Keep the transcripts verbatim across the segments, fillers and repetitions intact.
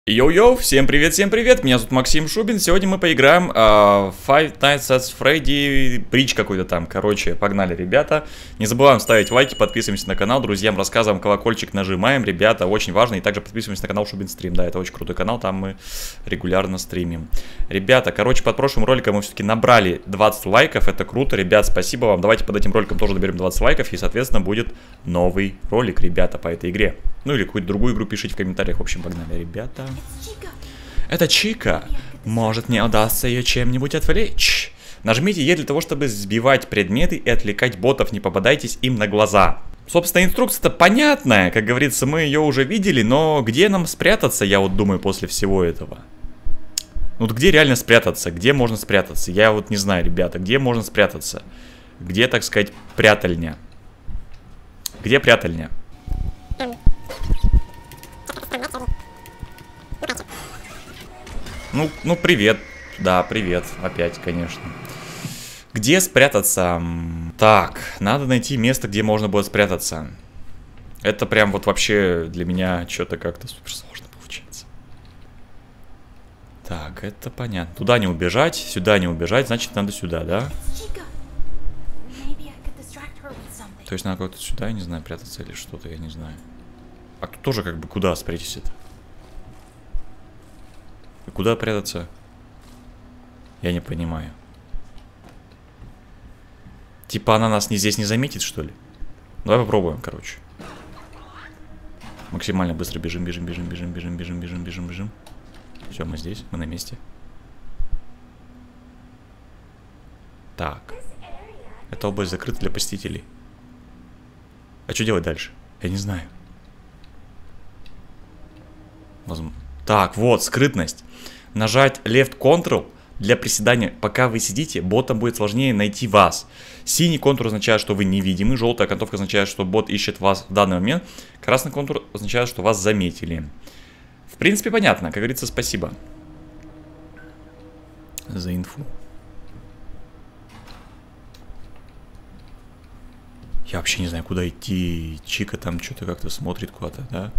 Йоу-йоу, всем привет, всем привет, меня зовут Максим Шубин, сегодня мы поиграем uh, Five Nights at Freddy, бридж какой-то там, короче, погнали, ребята. Не забываем ставить лайки, подписываемся на канал, друзьям рассказываем, колокольчик нажимаем, ребята, очень важно, и также подписываемся на канал Шубин Стрим, да, это очень крутой канал, там мы регулярно стримим. Ребята, короче, под прошлым роликом мы все-таки набрали двадцать лайков, это круто, ребят, спасибо вам, давайте под этим роликом тоже наберем двадцать лайков, и, соответственно, будет новый ролик, ребята, по этой игре. Ну или какую-то другую игру пишите в комментариях, в общем, погнали, ребята. Это Чика. Может, мне удастся ее чем-нибудь отвлечь. Нажмите Е для того, чтобы сбивать предметы и отвлекать ботов. Не попадайтесь им на глаза. Собственно, инструкция-то понятная. Как говорится, мы ее уже видели. Но где нам спрятаться, я вот думаю, после всего этого? Ну, вот где реально спрятаться? Где можно спрятаться? Я вот не знаю, ребята. Где можно спрятаться? Где, так сказать, прятальня? Где прятальня? Ну, ну, привет. Да, привет. Опять, конечно. Где спрятаться? Так, надо найти место, где можно будет спрятаться. Это прям вот вообще для меня что-то как-то супер сложно получается. Так, это понятно. Туда не убежать, сюда не убежать, значит, надо сюда, да? То есть надо как-то сюда, я не знаю, прятаться или что-то, я не знаю. А тут тоже как бы куда спрятаться это? Куда прятаться? Я не понимаю. Типа она нас не здесь не заметит, что ли? Давай попробуем, короче. Максимально быстро бежим, бежим, бежим, бежим, бежим, бежим, бежим, бежим, бежим. Все, мы здесь, мы на месте. Так. Эта область закрыта для посетителей. А что делать дальше? Я не знаю. Возможно. Так, вот, скрытность. Нажать Left Control для приседания. Пока вы сидите, ботам будет сложнее найти вас. Синий контур означает, что вы невидимы. Желтая окантовка означает, что бот ищет вас в данный момент. Красный контур означает, что вас заметили. В принципе, понятно. Как говорится, спасибо за инфу. Я вообще не знаю, куда идти. Чика там что-то как-то смотрит куда-то, да?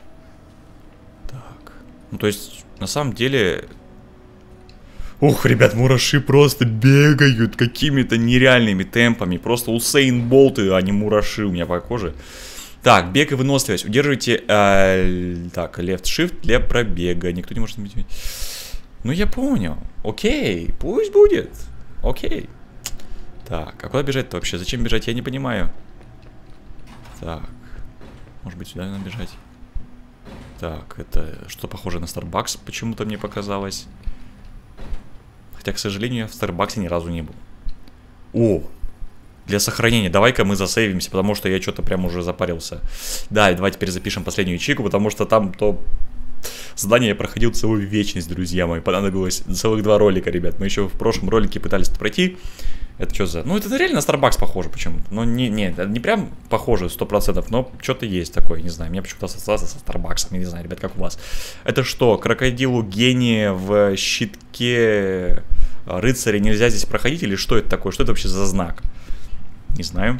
Так. Ну, то есть, на самом деле... Ух, ребят, мураши просто бегают какими-то нереальными темпами. Просто Усейн Болты, а не мураши у меня по коже. Так, бег и выносливость. Удерживайте... Э, так, Left Shift для пробега. Никто не может... Ну, я понял. Окей, пусть будет. Окей. Так, а куда бежать-то вообще? Зачем бежать? Я не понимаю. Так. Может быть, сюда надо бежать? Так, это что похоже на Starbucks, почему-то мне показалось. Хотя, к сожалению, я в Starbucks ни разу не был. О! Для сохранения. Давай-ка мы засейвимся, потому что я что-то прям уже запарился. Да, и давай теперь запишем последнюю ячейку, потому что там то... Задание я проходил целую вечность, друзья мои. Понадобилось целых два ролика, ребят. Мы еще в прошлом ролике пытались это пройти. Это что за... Ну, это реально на Starbucks похоже почему-то. Ну, не, не, не прям похоже сто процентов, но что-то есть такое, не знаю. Мне почему-то ассоциация со Starbucks. Я не знаю, ребят, как у вас. Это что, крокодилу гении в щитке рыцаря нельзя здесь проходить? Или что это такое? Что это вообще за знак? Не знаю.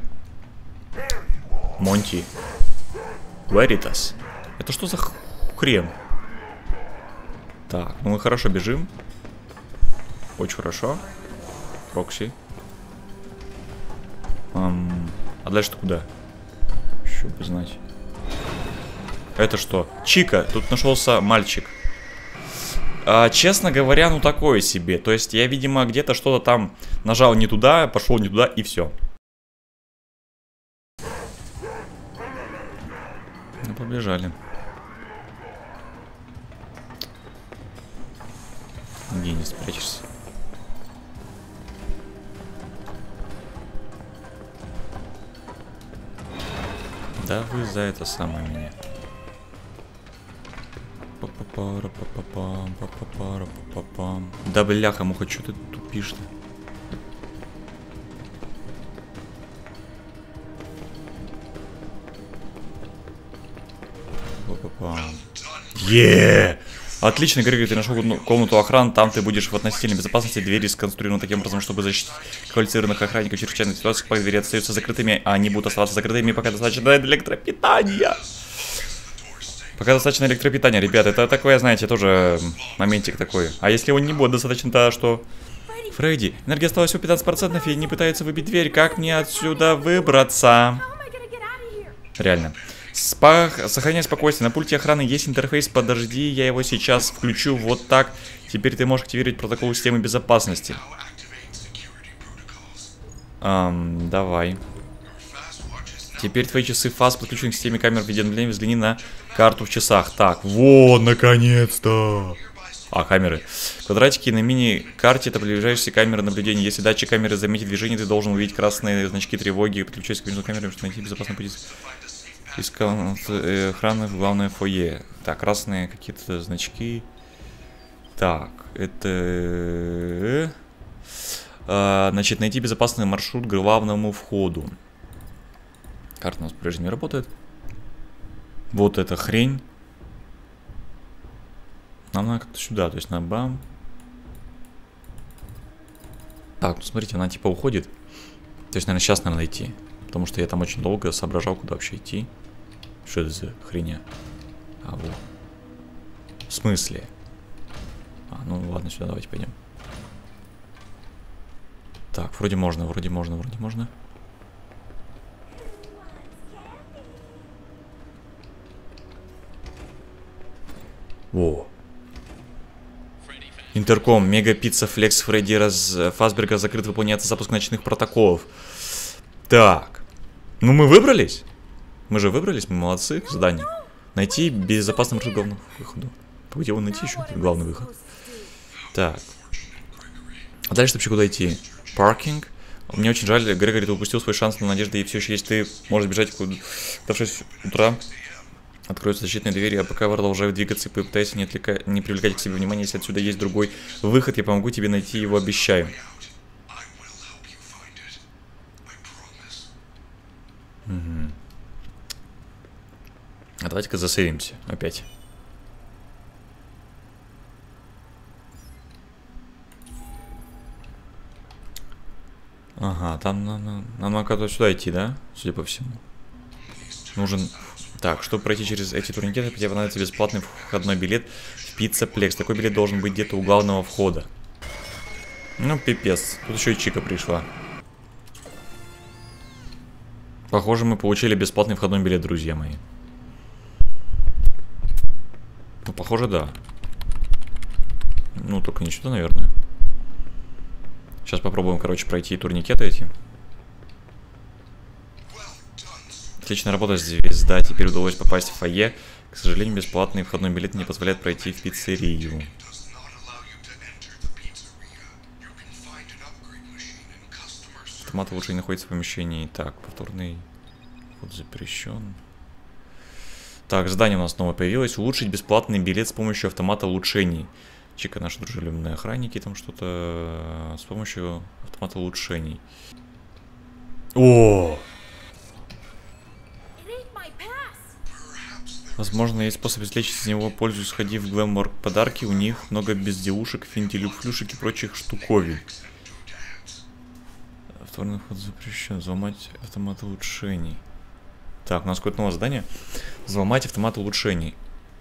Монти. Veritas. Это что за хрен? Так, ну мы хорошо бежим. Очень хорошо. Прокси. Um, а дальше-то куда? Еще бы знать. Это что? Чика. Тут нашелся мальчик. А, честно говоря, ну такое себе. То есть я, видимо, где-то что-то там нажал не туда, пошел не туда и все. Ну, побежали. Где не спрячешься? Да вы за это самое меня. Да бляха, муха, что ты тупишь-то? Еее! Отлично, Григорий, ты нашел комнату охраны, там ты будешь в относительной безопасности, двери сконструированы таким образом, чтобы защитить квалифицированных охранников в чрезвычайных ситуациях, пока двери остаются закрытыми, а они будут оставаться закрытыми, пока достаточно электропитания. Пока достаточно электропитания, ребят. Это такое, знаете, тоже моментик такой. А если его не будет достаточно, то что? Фредди, энергия осталась всего пятнадцать процентов и не пытается выбить дверь. Как мне отсюда выбраться? Реально. Спах... Сохраняй спокойствие. На пульте охраны есть интерфейс. Подожди, я его сейчас включу вот так. Теперь ты можешь активировать протокол системы безопасности. Эм, давай. Теперь твои часы фаз подключены к системе камер видеонаблюдения. Взгляни на карту в часах. Так, вот, наконец-то. А, камеры. Квадратики на мини-карте — это приближающиеся камеры наблюдения. Если датчик камеры заметит движение, ты должен увидеть красные значки тревоги. Подключайся к между камерами, чтобы найти безопасную позицию. Искал охраны в главное фойе. Так, красные какие-то значки. Так, это... А, значит, найти безопасный маршрут к главному входу. Карта у нас прежде не работает. Вот эта хрень. Нам надо как-то сюда, то есть на бам. Так, ну смотрите, она типа уходит. То есть, наверное, сейчас надо идти. Потому что я там очень долго соображал, куда вообще идти. Что это за хрень? А, вот. В смысле? А, ну ладно, сюда давайте пойдем. Так, вроде можно, вроде можно, вроде можно. Во. Интерком, Мега Пицца Флекс Фредди раз Фазберга закрыт, выполняется запуск ночных протоколов. Так. Ну мы выбрались? Мы же выбрались, мы молодцы. Задание. Найти безопасный маршрут главного выхода. Где его найти еще? Главный выход. Так. А дальше вообще куда идти? Паркинг. Мне очень жаль, Грегори, ты упустил свой шанс, но надежда и все еще есть. Ты можешь бежать куда в шесть утра. Откроются защитные двери, а пока продолжаю двигаться и попытайся не, отвлека... не привлекать к себе внимания. Если отсюда есть другой выход, я помогу тебе найти его, обещаю. Угу. А давайте-ка засейвимся опять. Ага, там нам надо сюда идти, да? Судя по всему. Нужен... Так, чтобы пройти через эти турникеты, тебе понадобится бесплатный входной билет в Пиццаплекс. Такой билет должен быть где-то у главного входа. Ну, пипец. Тут еще и Чика пришла. Похоже, мы получили бесплатный входной билет, друзья мои. Ну, похоже, да. Ну, только не сюда, наверное. Сейчас попробуем, короче, пройти турникеты эти. Отличная работа, звезда. Теперь удалось попасть в фойе. К сожалению, бесплатный входной билет не позволяет пройти в пиццерию. Автомат улучшений находится в помещении. Так, повторный вход запрещен. Так, задание у нас снова появилось. Улучшить бесплатный билет с помощью автомата улучшений. Чика, наши дружелюбные охранники, там что-то с помощью автомата улучшений. О! Возможно, есть способ извлечь из него пользу, сходи в Глэмворк подарки. У них много безделушек, финтилюк, флюшек и прочих штуковин. Второй вход запрещен. Взломать автомат улучшений. Так, у нас какое-то новое задание. Взломать автомат улучшений.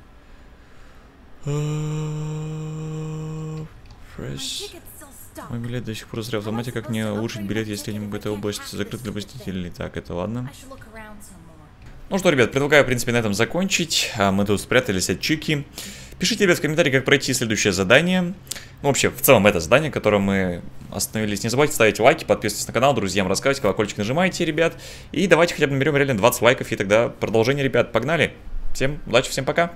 Мой билет до сих пор зря. Взломать, как не улучшить билет, если не могу этой области закрыть для посетителей. Так, это ладно. Ну что, ребят, предлагаю, в принципе, на этом закончить. Мы тут спрятались от Чики. Пишите, ребят, в комментарии, как пройти следующее задание. Ну, вообще, в целом, это задание, которое мы остановились. Не забывайте ставить лайки, подписывайтесь на канал, друзьям рассказывайте, колокольчик нажимайте, ребят. И давайте хотя бы наберем реально двадцать лайков, и тогда продолжение, ребят. Погнали! Всем удачи, всем пока!